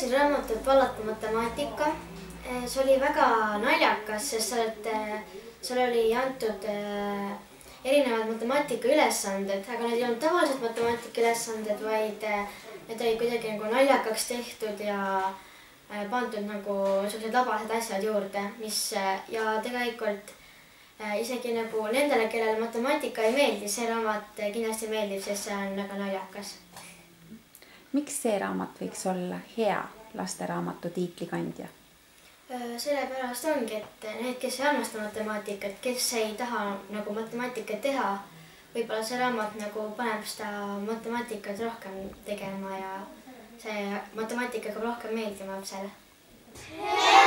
lugesin raamatut Vallata matemaatika. See oli väga naljakas, sest seal oli antud erinevad matemaatika ülesanded, aga need ei olnud tavalised matemaatika ülesanded, vaid need olid kuidagi nagu naljakaks tehtud ja pandud nagu sellised labased asjad juurde, ja tegelikult isegi nagu nendele, kellele matemaatika ei meeldi, see raamat kindlasti meeldib, sest see on väga naljakas. Miks see raamat võiks olla hea lasteraamatu tiitli kandja? Sellepärast ongi, et need, kes ei armasta matemaatikat, kes ei taha nagu matemaatikat teha, võib-olla see raamat nagu paneb seda matemaatikat rohkem tegema ja see matemaatika hakkab rohkem meeldima lapsele.